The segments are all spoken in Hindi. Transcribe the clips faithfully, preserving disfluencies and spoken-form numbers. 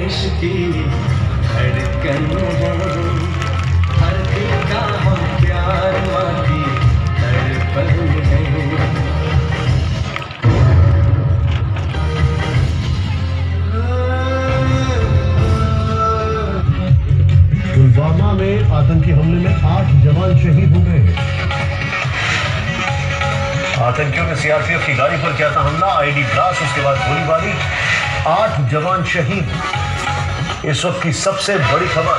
देश की धड़कन है, हर दिल का हम प्यार माँ की धड़कन है। पुलवामा में आतंकी हमले में आठ जवान शहीद हो गए। आतंकियों ने सीआरपीएफ की गाड़ी पर किया था हमला, आईडी ब्लास्ट, उसके बाद गोलीबारी, आठ जवान शहीद। इस वक्त की सबसे बड़ी खबर।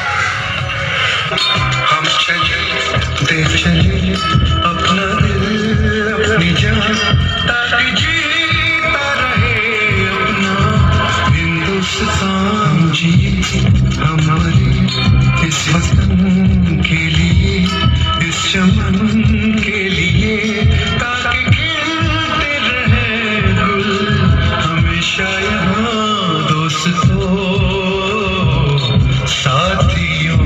हम चले देख चले अपना दिल अपनी जान, ताकि जीता रहे अपना हिंदुस्तान जी हमारे इस वतन के लिए, इस चमन के लिए, ताकि खिलते रहे गुल हमेशा यहाँ दोस्तों साथियों।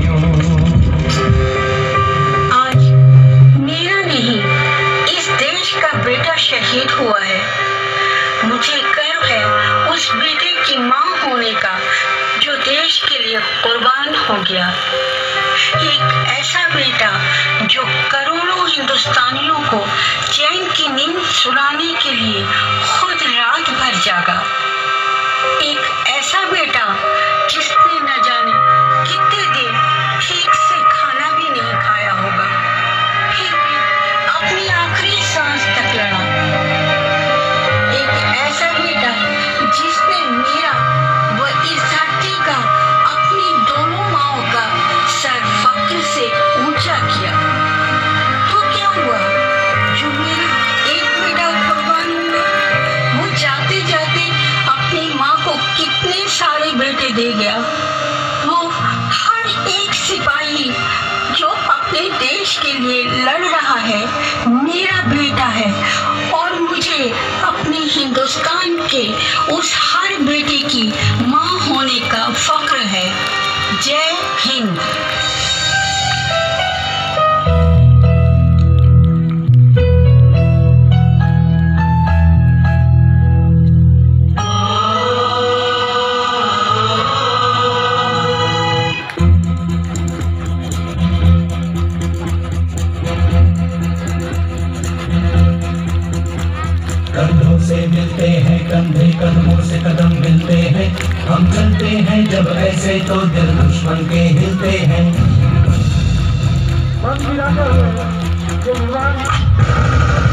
आज मेरा नहीं इस देश का बेटा शहीद हुआ है। मुझे गर्व है उस बेटे की माँ होने का जो देश के लिए कुर्बान हो गया। एक ऐसा बेटा जो करोड़ों हिंदुस्तानियों को चैन की नींद सुलाने के लिए खुद रात भर जागा। एक ऐसा बेटा जिसने न जाने कितने दिन ठीक से खाना भी नहीं खाया होगा, फिर भी अपनी आखिरी सांस तक लड़ा। एक ऐसा बेटा जिसने मेरा व इस धरती का, अपनी दोनों माओं का सर फक्र से ऊंचा किया। तो क्या हुआ जो मेरा एक बेटा कुर्बान हुआ? वो जाते जाते अपनी माँ को कितने सारे बेटे दे गया। वो हर एक सिपाही जो अपने देश के लिए लड़ रहा है मेरा बेटा है, और मुझे अपने हिंदुस्तान के उस हर बेटे की माँ होने का फक्र है। जय हिंद। कंधों से मिलते हैं कंधे, कदमों से कदम मिलते हैं, हम चलते हैं जब ऐसे तो दिल दुश्मन के हिलते हैं।